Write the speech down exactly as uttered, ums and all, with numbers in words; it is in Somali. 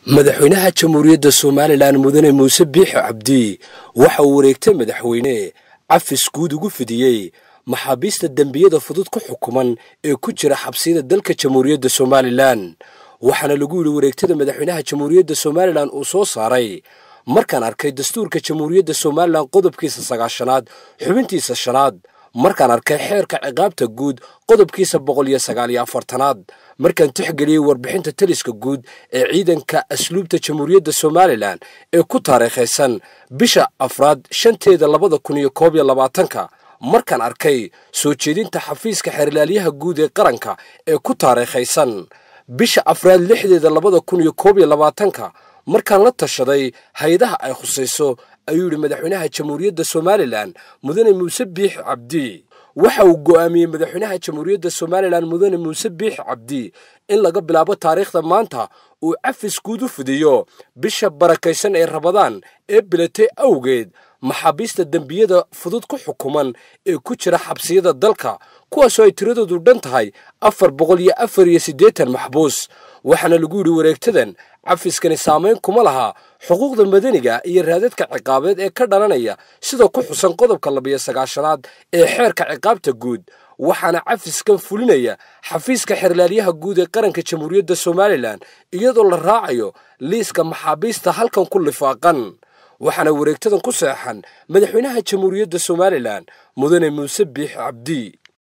Madaxweynaha Jamhuuriyadda Somaliland Mudane Muuse Biixi Cabdi waxa uu wareegtay madaxweyne Cafis Guud ugu Fidiyay maxaabiista Danbiyada Fudud ku xukuman ee ku jira xabsiyada dalka Jamhuuriyadda Somaliland waxaana lagu yiri wareegtada madaxweynaha Jamhuuriyadda Somaliland uu soo saaray markaan arkay dastuurka Jamhuuriyadda Somaliland qodobkiisa sagaashanaad xubintiisa shanaad markaan arkay xeerka ciqaabta guud qodobkiisa boqol iyo sagaal iyo afartanaad markaan tixgeliyay warbixinta taliska guud ee ciidanka asluubta Jamhuuriyadda Somaliland ee ku taariikhaysan bisha afraad shanteeda labada kun iyo koob iyo labaatanka markaan arkay soo jeedinta xafiiska xeerlaaliyaha guud ee qaranka ee ku taariikhaysan bisha afraad lixdeeda labada kun iyo koob iyo labaatanka markaan la tashaday hay'adaha ay khusayso ayuu yiri madaxweynaha Jamhuuriyadda Somaliland Mudane Muuse Biixi Cabdi waxa uu go'aamiyay madaxweynaha Jamhuuriyadda Somaliland Mudane Muuse Biixi Cabdi in laga bilaabo taariikhda maanta uu Cafis Guud u fidiyo bisha barakaysan ee Ramadaan ee bilatay awgeed maxaabiista Danbiyada Fudud ku xukuman ee ku jira xabsiyada dalka kuwaas oo ay tiradoodu dhan tahay afar boqol iyo afar iyo siddeetan maxbuus waxaana lagu yiri wareegtadan cafiskani saameyn kuma laha xuquuqda madaniga iyo raadadka ciqaabeed ee ka dhalanaya sida ku xusan qodobka laba iyo sagaashanaad ee xeerka ciqaabta guud waxaana cafiskan fulinaya xafiiska xeerlaaliyaha guud ee qaranka Jamhuuriyadda Somaliland iyadoo la raacayo liiska maxaabiista halkan ku lifaaqan waxaana wareegtadan ku saxan madaxweynaha Jamhuuriyadda Somaliland Mudane Muuse Biixi Cabdi